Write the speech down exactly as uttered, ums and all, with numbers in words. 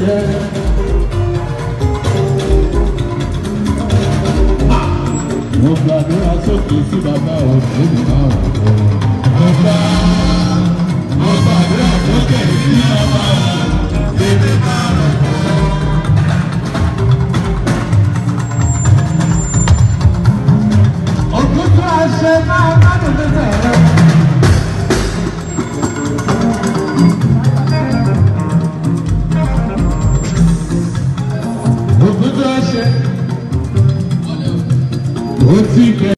jẹ́. Mo gbàdúrà sókè sí bàbá òṣèlú náà wọ̀. Mo gbà mo gbàdúrà sókè sí bàbá òṣèlú náà wọ̀. Òkúta àṣẹ máa bá mi bẹ̀rẹ̀. Òkúta àṣẹ. Ó ti kẹ́.